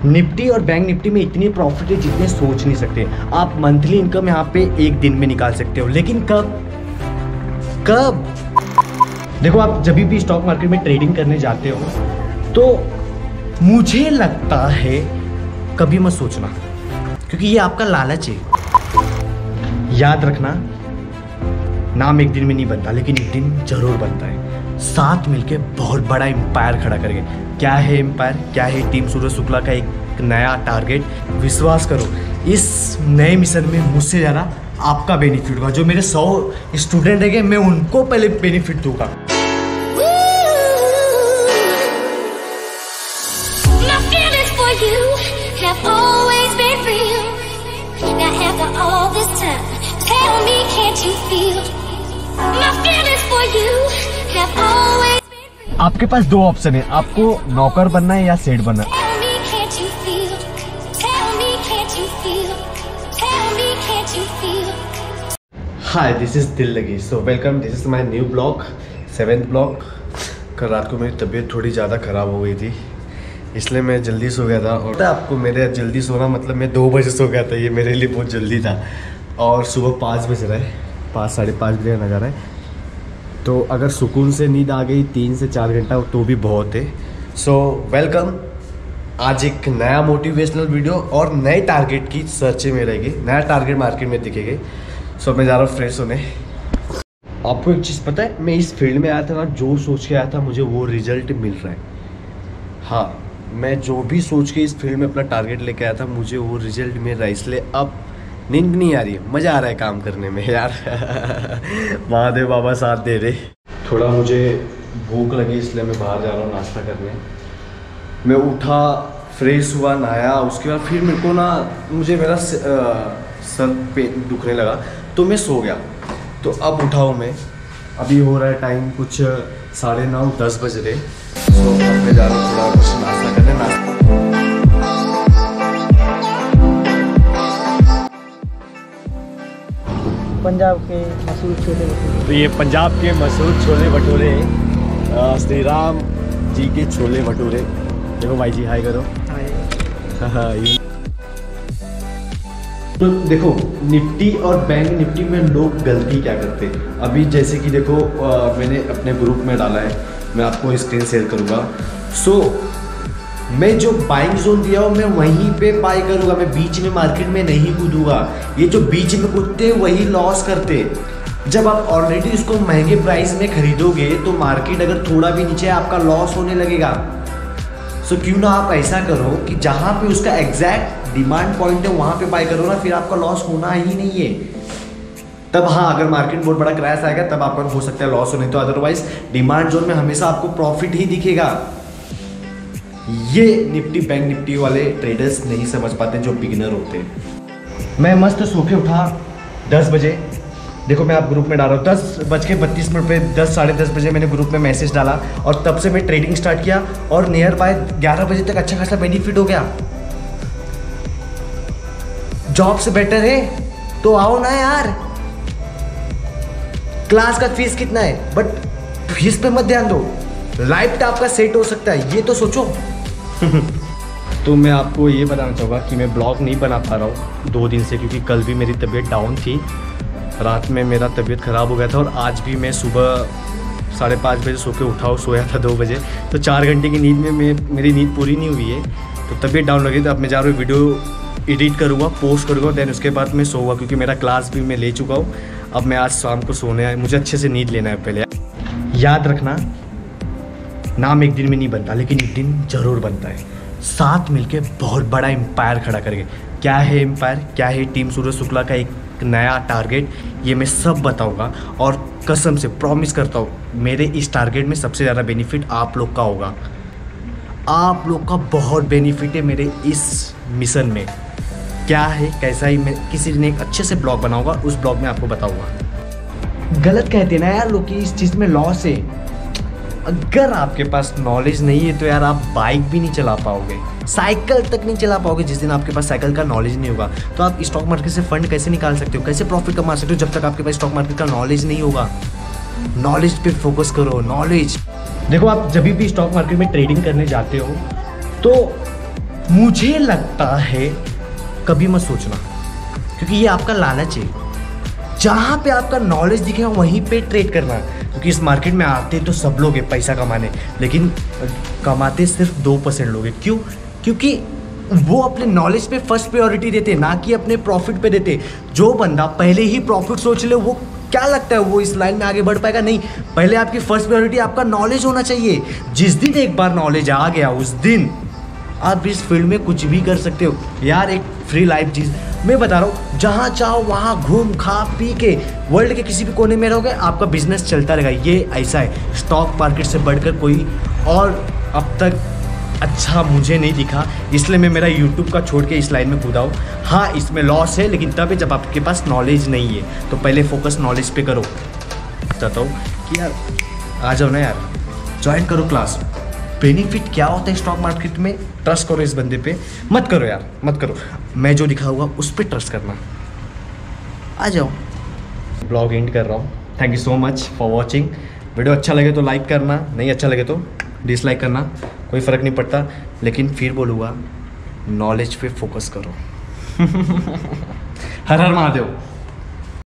Nifty और bank Nifty में इतनी प्रॉफिट है जितने सोच नहीं सकते। आप मंथली इनकम यहाँ पे एक दिन में निकाल सकते हो, लेकिन कब देखो, आप जब भी स्टॉक मार्केट में ट्रेडिंग करने जाते हो तो मुझे लगता है कभी मत सोचना, क्योंकि ये आपका लालच है। याद रखना, नाम एक दिन में नहीं बनता, लेकिन एक दिन जरूर बनता है। साथ मिलके बहुत बड़ा एम्पायर खड़ा करेंगे। क्या है एम्पायर, क्या है टीम सूरज शुक्ला का एक नया टारगेट। विश्वास करो, इस नए मिशन में मुझसे ज़्यादा आपका बेनिफिट होगा। जो मेरे 100 स्टूडेंट रहेंगे, मैं उनको पहले बेनिफिट दूंगा। आपके पास दो ऑप्शन है, आपको नौकर बनना है या सेठ बनना है। हाय, दिस इज दिल लगी। So welcome, this is my new blog, 7th blog. कल रात को मेरी तबीयत थोड़ी ज़्यादा ख़राब हो गई थी, इसलिए मैं जल्दी सो गया था। और आपको मेरे जल्दी सोना मतलब मैं 2 बजे सो गया था, ये मेरे लिए बहुत जल्दी था। और सुबह 5 बज रहा है, 5 साढ़े 5 बजे नज़र रहा है। तो अगर सुकून से नींद आ गई 3 से 4 घंटा तो भी बहुत है। सो वेलकम, आज एक नया मोटिवेशनल वीडियो और नए टारगेट की सर्च में रहेगी। नया टारगेट मार्केट में दिखेगी। सो मैं जा रहा हूँ फ्रेश होने। आपको एक चीज़ पता है, मैं इस फील्ड में आया था ना, जो सोच के आया था मुझे वो रिजल्ट मिल रहा है। हाँ, मैं जो भी सोच के इस फील्ड में अपना टारगेट लेके आया था मुझे वो रिजल्ट मिल रहा है। इसलिए अब नींद भी नहीं आ रही है, मज़ा आ रहा है काम करने में यार। महादेव बाबा साथ दे रहे। थोड़ा मुझे भूख लगी इसलिए मैं बाहर जा रहा हूँ नाश्ता करने। मैं उठा, फ्रेश हुआ, नहाया, उसके बाद फिर मेरे को ना मुझे मेरा सर पे दुखने लगा तो मैं सो गया। तो अब उठा हूँ मैं, अभी हो रहा है टाइम कुछ 9:30 10 बज रहे। तो अब मैं जा रहा हूँ थोड़ा कुछ नाश्ता करने। पंजाब के मशहूर छोले भटूरे। तो ये पंजाब के मशहूर छोले भटूरे, श्री राम जी के छोले भटूरे। देखो भाई जी, हाय करो। हाय। तो देखो, निफ्टी और बैंक निफ्टी में लोग गलती क्या करते हैं। अभी जैसे कि देखो, मैंने अपने ग्रुप में डाला है, मैं आपको स्क्रीन शेयर करूँगा। सो मैं जो बाइंग जोन दिया हूँ मैं वहीं पे बाय करूँगा, मैं बीच में मार्केट में नहीं कूदूंगा। ये जो बीच में कूदते वही लॉस करते। जब आप ऑलरेडी इसको महंगे प्राइस में खरीदोगे तो मार्केट अगर थोड़ा भी नीचे आपका लॉस होने लगेगा। सो क्यों ना आप ऐसा करो कि जहाँ पे उसका एग्जैक्ट डिमांड पॉइंट है वहाँ पे बाय करो ना, फिर आपका लॉस होना ही नहीं है। तब हाँ, अगर मार्केट बहुत बड़ा क्रैश आएगा तब आपका हो सकता है लॉस हो, नहीं तो अदरवाइज डिमांड जोन में हमेशा आपको प्रॉफिट ही दिखेगा। ये निफ्टी बैंक निफ्टी वाले ट्रेडर्स नहीं समझ पाते जो बिगिनर होते हैं। मैं मस्त सो के उठा 10 बजे। देखो मैं आप ग्रुप में डाल रहा हूँ 10:32 पे 10 साढ़े 10 बजे मैंने ग्रुप में मैसेज डाला और तब से मैं ट्रेडिंग स्टार्ट किया और नियर बाय 11 बजे तक अच्छा खासा बेनिफिट हो गया। जॉब से बेटर है तो आओ ना यार। क्लास का फीस कितना है, बट फीस पे मत ध्यान दो, लाइफ तो आपका सेट हो सकता है, ये तो सोचो। तो मैं आपको ये बताना चाहूँगा कि मैं ब्लॉग नहीं बना पा रहा हूँ 2 दिन से, क्योंकि कल भी मेरी तबीयत डाउन थी। रात में मेरा तबीयत ख़राब हो गया था और आज भी मैं सुबह 5:30 बजे सो के उठा, सोया था 2 बजे। तो 4 घंटे की नींद में मेरी नींद पूरी नहीं हुई है, तो तबीयत डाउन लगी। तो अब मैं जा रहा हूँ, वीडियो एडिट करूँगा, पोस्ट करूँगा, देन उसके बाद मैं सोऊंगा, क्योंकि मेरा क्लास भी मैं ले चुका हूँ। अब मैं आज शाम को सोने है, मुझे अच्छे से नींद लेना है पहले। याद रखना, नाम एक दिन में नहीं बनता, लेकिन एक दिन जरूर बनता है। साथ मिलके बहुत बड़ा एम्पायर खड़ा करेंगे। क्या है एम्पायर, क्या है टीम सूरज शुक्ला का एक नया टारगेट, ये मैं सब बताऊंगा। और कसम से प्रॉमिस करता हूँ, मेरे इस टारगेट में सबसे ज़्यादा बेनिफिट आप लोग का होगा। आप लोग का बहुत बेनिफिट है मेरे इस मिशन में। क्या है, कैसा ही, मैं किसी दिन एक अच्छे से ब्लॉग बनाऊंगा, उस ब्लॉग में आपको बताऊंगा। गलत कहते ना यार लोग कि इस चीज़ में लॉस है। अगर आपके पास नॉलेज नहीं है तो यार आप बाइक भी नहीं चला पाओगे, साइकिल तक नहीं चला पाओगे। जिस दिन आपके पास साइकिल का नॉलेज नहीं होगा तो आप स्टॉक मार्केट से फंड कैसे निकाल सकते हो, कैसे प्रॉफिट कमा सकते हो, जब तक आपके पास स्टॉक मार्केट का नॉलेज नहीं होगा। नॉलेज पे फोकस करो, नॉलेज। देखो आप जब भी स्टॉक मार्केट में ट्रेडिंग करने जाते हो तो मुझे लगता है कभी मत सोचना, क्योंकि ये आपका लालच है। जहाँ पे आपका नॉलेज दिखेगा वहीं पे ट्रेड करना, क्योंकि इस मार्केट में आते तो सब लोग हैं पैसा कमाने, लेकिन कमाते सिर्फ 2% लोग हैं। क्यों? क्योंकि वो अपने नॉलेज पे फर्स्ट प्रायोरिटी देते, ना कि अपने प्रॉफिट पे देते। जो बंदा पहले ही प्रॉफिट सोच ले, वो क्या लगता है वो इस लाइन में आगे बढ़ पाएगा? नहीं। पहले आपकी फर्स्ट प्रायोरिटी आपका नॉलेज होना चाहिए। जिस दिन एक बार नॉलेज आ गया, उस दिन आप इस फील्ड में कुछ भी कर सकते हो यार। एक फ्री लाइफ चीज़ मैं बता रहा हूँ, जहाँ चाहो वहाँ घूम खा पी के वर्ल्ड के किसी भी कोने में रहोगे, आपका बिजनेस चलता रहेगा। ये ऐसा है, स्टॉक मार्केट से बढ़कर कोई और अब तक अच्छा मुझे नहीं दिखा, इसलिए मैं मेरा यूट्यूब का छोड़ के इस लाइन में कूदा हूँ। हाँ, इसमें लॉस है, लेकिन तब है जब आपके पास नॉलेज नहीं है। तो पहले फोकस नॉलेज पे करो। बताता हूँ कि यार आ जाओ ना यार, ज्वाइन करो क्लास। बेनिफिट क्या होता है स्टॉक मार्केट में, ट्रस्ट करो इस बंदे पे। मत करो यार, मत करो। मैं जो दिखाऊंगा उस पर ट्रस्ट करना। आ जाओ। ब्लॉग एंड कर रहा हूँ। Thank you so much for watching. Video अच्छा लगे तो लाइक करना, नहीं अच्छा लगे तो डिसलाइक करना, कोई फ़र्क नहीं पड़ता। लेकिन फिर बोलूँगा, नॉलेज पे फोकस करो। हर हर महादेव।